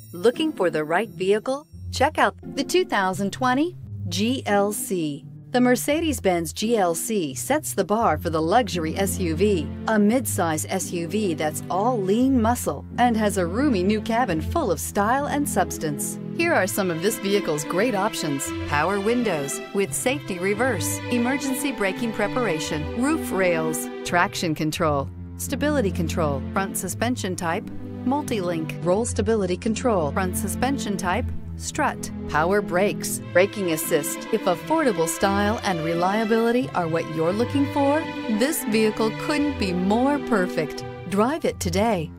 Looking for the right vehicle? Check out the 2020 GLC. The Mercedes-Benz GLC sets the bar for the luxury SUV, a midsize SUV that's all lean muscle and has a roomy new cabin full of style and substance. Here are some of this vehicle's great options: power windows with safety reverse, emergency braking preparation, roof rails, traction control, stability control, front suspension type, multi-link, roll stability control, front suspension type, strut, power brakes, braking assist. If affordable style and reliability are what you're looking for, this vehicle couldn't be more perfect. Drive it today.